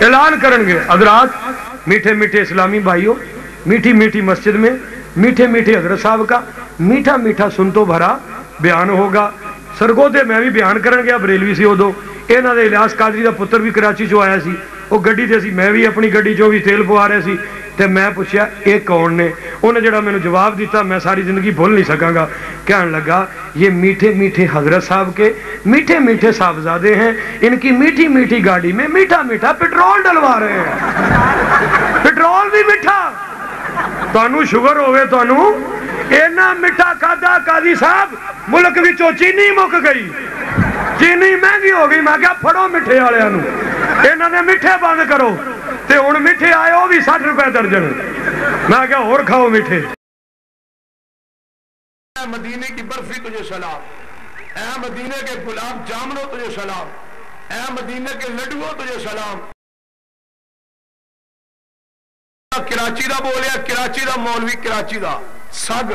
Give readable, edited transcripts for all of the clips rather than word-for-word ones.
اعلان کرن گے حضرات میٹھے میٹھے اسلامی بھائیوں، میٹھی میٹھی مسجد میں میٹھے میٹھے حضرت صاحب کا میٹھا میٹھا سنتو بھرا بیان ہوگا۔ سرگودے میں بھی بیان کرن گیا بریلوی سی ادو انہاں دے الیاس قادری دا پتر بھی کراچی چوں آیا سی، وہ گڈی تے سی، میں بھی اپنی گڈی چوں بھی تیل پوا رہے سی، تے میں پوچھیا اے کون نے؟ انہیں جڑا میں نے جواب دیتا میں ساری زندگی بھول نہیں سکاں گا، کہنے لگا یہ میٹھے میٹھے حضرت صاحب کے میٹھے میٹھے صاحبزادے ہیں، ان کی میٹھی میٹھی گاڑی میں میٹھا میٹھا پیٹرول ڈلوا رہے ہیں، پیٹرول بھی میٹھا۔ تانوں شوگر ہوئے تانوں اینا میٹھا کھادا قاضی صاحب ملک وچوں چینی مک گئی، چینی مہنگی ہو گئی، میں کہا پھڑو میٹھے والےاں نوں انہاں نے میٹھے بند کرو، تے ہن میٹھے آئے وہ بھی 60 روپے درجن، میں کہا اور کھاؤ میٹھے۔ اے مدینے کی برفی تجھے سلام، اے مدینے کے گلاب جامنوں تجھے سلام، اے مدینے کے لڈووں تجھے سلام۔ کراچی دا بولیا، کراچی دا مولوی، کراچی دا سگ،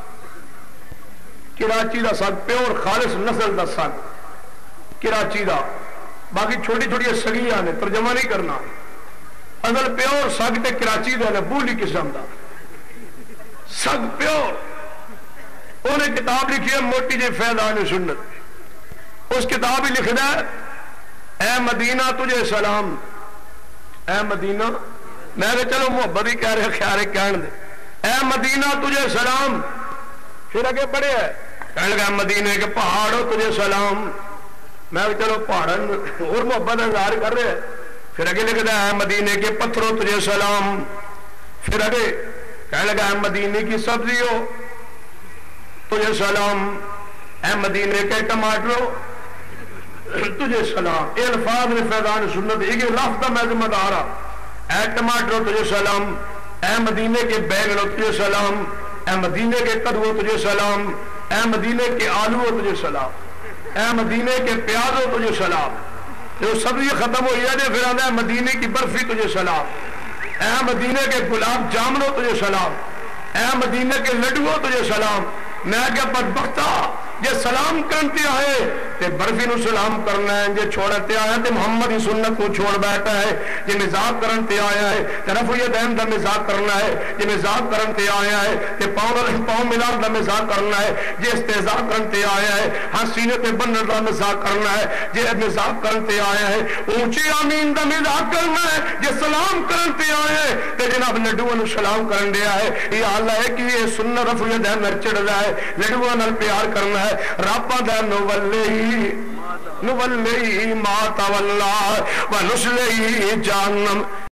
کراچی دا سگ پیور خالص نسل دا سگ کراچی دا، باقی چھوٹی چھوٹی سگیاں نے ترجمہ نہیں کرنا، اصل پیور سگ تے کراچی دا بولی قسم دا سگ پیور۔ انہیں کتاب لکھی ہے موٹی جی فیضان سنت، اس کتاب ہی لکھنا ہے اے مدینہ تجھے سلام، اے مدینہ، میں نے چلو محبت ہی کہہ رہے خیارے کہن دے، اے مدینہ تجھے سلام۔ پھر آگے بڑھے ہے کہنے لگا مدینے کے پہاڑوں تجھے سلام، میں بھی چلو پہاڑن اور محبت اظہار کر رہے ہیں۔ پھر آگے لکھتا ہے مدینے کے پتھروں تجھے سلام، پھر آگے کہنے لگا اے مدینے کی سبزیوں تجھے سلام، اے مدینے کے ٹماٹروں تجھے سلام۔ اے الفاظ میں فیضان سنت ایک لفظ میں ذمہ دار، اے ٹماٹروں تجھے سلام، اے مدینے کے بیگنوں تجھے سلام، اے مدینے کے کدووں تجھے سلام، اے مدینے کے آلووں تجھے سلام، اے مدینے کے پیازوں تجھے سلام۔ جو سبزی ختم ہوئی ہے پھر آتا ہے مدینے کی برفی تجھے سلام، اے مدینے کے گلاب جامنوں تجھے سلام، اے مدینے کے لڈووں تجھے سلام۔ میں کیا بدبختہ یہ سلام کرتے آئے تے برفی نو سلام کرنا ہے، یہ چھوڑتے آیا تے محمد ہی سنت کو چھوڑ بیٹھا ہے، یہ مزاق کرتے آیا ہے تے رفع یدین دا مزاق کرنا ہے، یہ مزاق کرتے آیا ہے تے پاؤں ملان دا مزاق کرنا ہے، یہ استہزاء کرتے آیا ہے، ہاں سینے تے بنن دا مزاق کرنا ہے، یہ مزاق کرتے آیا ہے، اونچی آمین دا مزاق کرنا ہے، یہ سلام کرتے آئے تے جناب لڈووں نو سلام کرن دیا ہے۔ یہ حال ہے کہ یہ سنت رفع یدین نال چڑھ رہا ہے، لڈووں نال پیار کرنا ہے۔ رابا دا نولی ما تولا ونسلی جہنم